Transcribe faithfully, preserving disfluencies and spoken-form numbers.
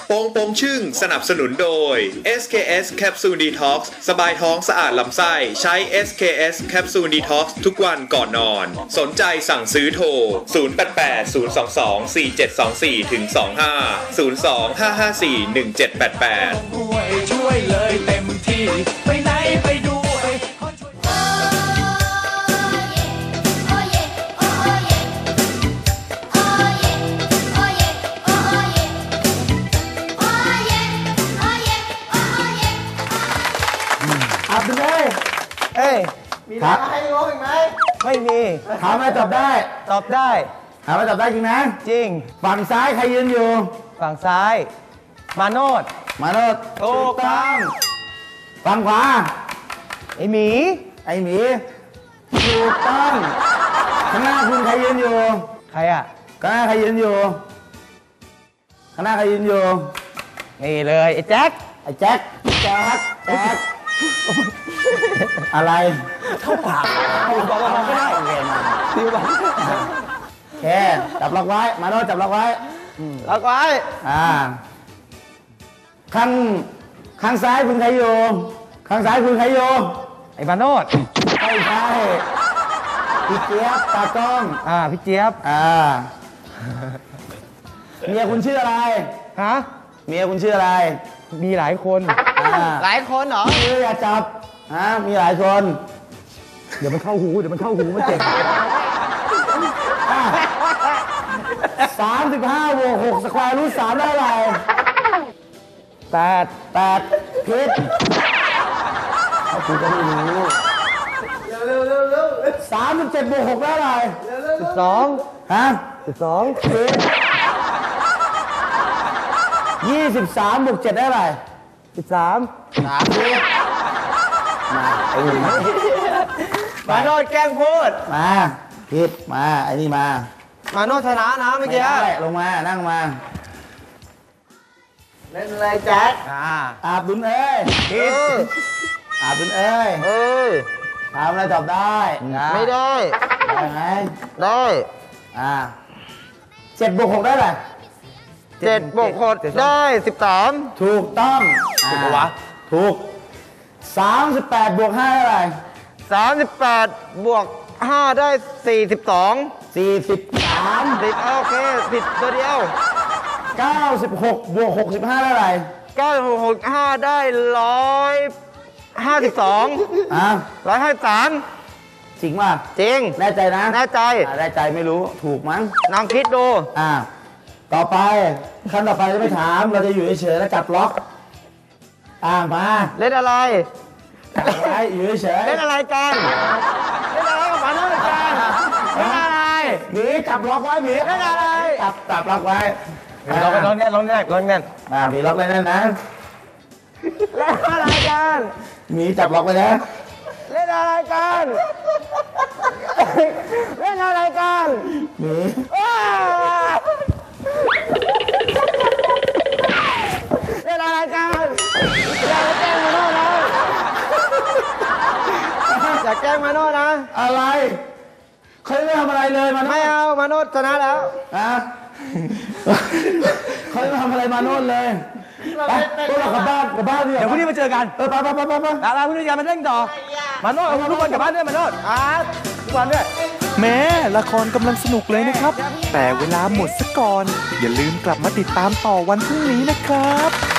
โปงโปงชึ่งสนับสนุนโดย เอส เค เอส Capsule Detox สบายท้องสะอาดลำไส้ใช้ เอส เค เอส Capsule Detox ทุกวันก่อนนอนสนใจสั่งซื้อโทรศูนย์ แปด แปด ศูนย์ สอง สอง สี่ เจ็ด สอง สี่ สอง ห้า ศูนย์ สอง ห้า ห้า สี่ หนึ่ง เจ็ด แปด แปดช่วยเลยเต็มที่ไปไหนไปด้วยอับดุลเลยเอ้ยมีอะไรให้งงอีกไหมไม่มีถามอะไรตอบได้ตอบได้ถามอะไรตอบได้จริงนะจริงฝั่งซ้ายใครยืนอยู่ฝั่งซ้ายมาโนดมาโนดถูกต้องฝั่งขวาไอหมีไอหมีถูกต้องข้างหน้าคุณใครยืนอยู่ใครอ่ะข้างหน้าใครยืนอยู่ข้างหน้าใครยืนอยู่นี่เลยไอแจ็คไอแจ็คแจ็คแจ็คอะไรเข้าปากบอกว่าไม่ได้เลยนะดิวบอกแค่จับล็อกไว้มาโน่จับล็อกไว้ล็อกไว้อ่าข้างข้างซ้ายคุณใครอยู่ข้างซ้ายคุณใครอยู่ไอ้มาโนดไม่ใช่พี่เจี๊ยบตากล้องอ่าพี่เจี๊ยบอ่าเมียคุณชื่ออะไรฮะเมียคุณชื่ออะไรมีหลายคนหลายคนเหรอเอออย่าจับฮะมีหลายคนเดี๋ยวมันเข้าหูเดี๋ยวมันเข้าหูมันเจ็บสามสิบห้าบวกหกสแควร์รูทสามได้อะไรแปดแปดพิษคุณก็ไม่รู้เร็วเร็วเร็วเร็วสามสิบเจ็ดบวกหกได้อะไรสิบสองฮะสิบสองพิษยี่สิบสามบวกเจ็ดได้อะไรสิบสามสามพิษมาไอ้นี่มาโนดแกล้งพูดมาพิษมาไอ้นี่มามาโนดชนะนะเมื่อกี้ลงมานั่งมาเล่นอะไรแจ็คอาบดุลเอ้ยพิษอาบดุลเอ้ยเอ้ยทำอะไรตอบได้ไม่ได้ได้ไหมได้อ่าเจ็ดบวกหกได้อะไรเจ็ดบวกหกได้สิบสามถูกต้องถูกปะวะถูกสามสิบแปดบวกห้าได้อะไรสามสิบแปดบวกห้าได้สี่สิบสองสี่สิบสามผิดโอเคผิดตัวเดียวเก้าสิบหกบวกหกสิบห้าได้อะไรเก้าสิบหกห้าได้ร้อยห้าสิบสองอ่ะร้อยห้าสิบสามจริงป่ะจริงแน่ใจนะแน่ใจแน่ใจไม่รู้ถูกมั้งลองคิดดูอ่าต่อไปขั้นต่อไปจะไม่ถามเราจะอยู่เฉยๆแล้วจับล็อกอ่ามาเล่นอะไรอะไรอยู่เฉยเล่นอะไรกันเล่นอะไรกับหมาโน่นกันเล่นอะไรหมีจับล็อกไว้หมีเล่นอะไรจับจับล็อกไว้ล็อกล็อกแน่นล็อกแน่นล็อกแน่นอ่าหมีล็อกไว้แน่นนะเล่นอะไรกันหมีจับล็อกไว้นะเล่นอะไรกันเล่นอะไรกันหมีเล่นอะไรกันอย่าแกล้งมาโน่นะอย่าแกล้งมาโน่นะอะไรเขาไม่ทำอะไรเลยมาโน่ไม่เอามาโน่ชนะแล้วนะเขาไม่ทำอะไรมาโน่เลยไปพวกเรากลับบ้านกลับบ้านเดี๋ยวพรุ่งนี้มาเจอกันเออไปไปไปไปไปดาราพรุ่งนี้มาเล่นต่อมาโน่เอาทุกคนกลับบ้านด้วยมาโน่อ่าทุกวันด้วยแม้ละครกำลังสนุกเลยนะครับแต่เวลาหมดซะก่อนอย่าลืมกลับมาติดตามต่อวันพรุ่งนี้นะครับ